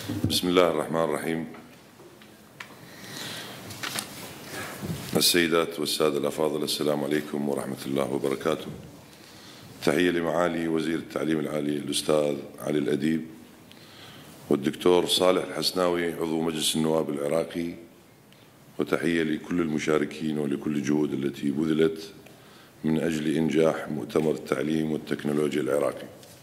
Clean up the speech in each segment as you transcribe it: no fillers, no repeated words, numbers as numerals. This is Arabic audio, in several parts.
بسم الله الرحمن الرحيم. السيدات والسادة الأفاضل، السلام عليكم ورحمة الله وبركاته. تحية لمعالي وزير التعليم العالي الأستاذ علي الأديب، والدكتور صالح الحسناوي عضو مجلس النواب العراقي، وتحية لكل المشاركين ولكل الجهود التي بذلت من أجل إنجاح مؤتمر التعليم والتكنولوجيا العراقي.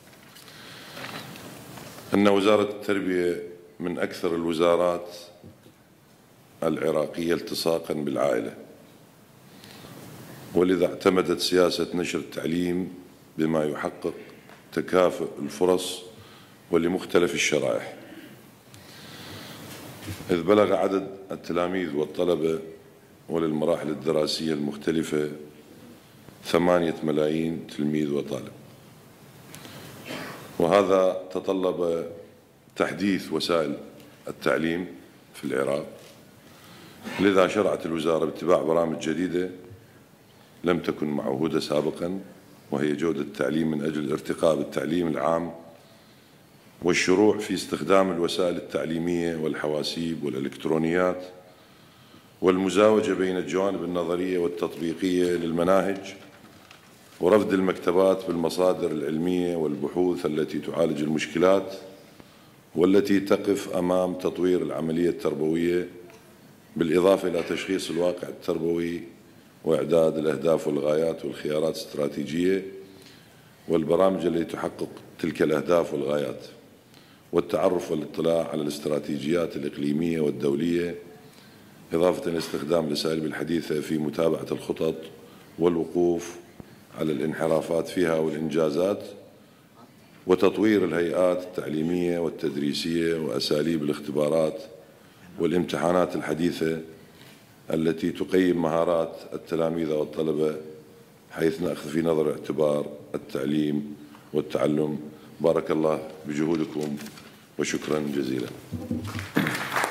أن وزارة التربية من أكثر الوزارات العراقية التصاقاً بالعائلة، ولذا اعتمدت سياسة نشر التعليم بما يحقق تكافؤ الفرص ولمختلف الشرائح، إذ بلغ عدد التلاميذ والطلبة وللمراحل الدراسية المختلفة 8 ملايين تلميذ وطالب، وهذا تطلب تحديث وسائل التعليم في العراق. لذا شرعت الوزارة باتباع برامج جديدة لم تكن معهودة سابقا، وهي جودة التعليم من أجل الارتقاء بالتعليم العام والشروع في استخدام الوسائل التعليمية والحواسيب والإلكترونيات، والمزاوجة بين الجوانب النظرية والتطبيقية للمناهج، ورفد المكتبات بالمصادر العلمية والبحوث التي تعالج المشكلات والتي تقف أمام تطوير العملية التربوية، بالإضافة إلى تشخيص الواقع التربوي وإعداد الأهداف والغايات والخيارات الاستراتيجية والبرامج التي تحقق تلك الأهداف والغايات، والتعرف والاطلاع على الاستراتيجيات الإقليمية والدولية، إضافة إلى استخدام الأساليب الحديثة في متابعة الخطط والوقوف على الانحرافات فيها والإنجازات، وتطوير الهيئات التعليمية والتدريسية وأساليب الاختبارات والامتحانات الحديثة التي تقيم مهارات التلاميذ والطلبة، حيث نأخذ في نظر اعتبار التعليم والتعلم. بارك الله بجهودكم وشكرا جزيلا.